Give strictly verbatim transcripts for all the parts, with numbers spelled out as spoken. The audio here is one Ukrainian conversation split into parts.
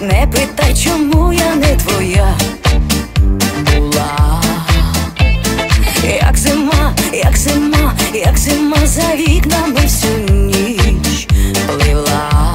не питай, чому я не твоя була. Як зима, як зима, як зима за вікнами всю ніч пливла.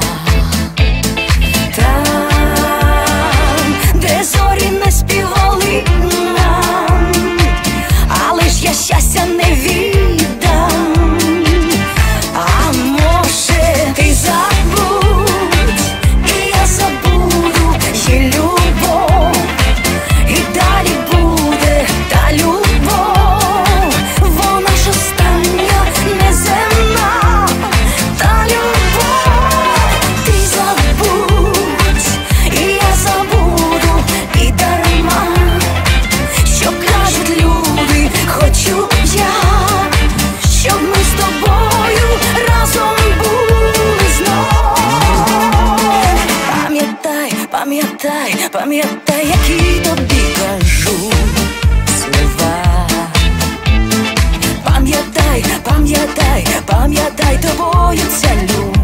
Там, де зорі не співали нам, але ж я щастя не віддам. А може ти забудь, і я забуду її любов, і далі буде та любов, вона ж остання, неземна та любов. Ти забудь, і я забуду, і дарма, що кажуть люди, хочу я, щоб ми з тобою разом були знов. Пам'ятай, пам'ятай, пам'ятай, які тобі кажу слова. Пам'ятай, пам'ятай, пам'ятай, тобою ця любов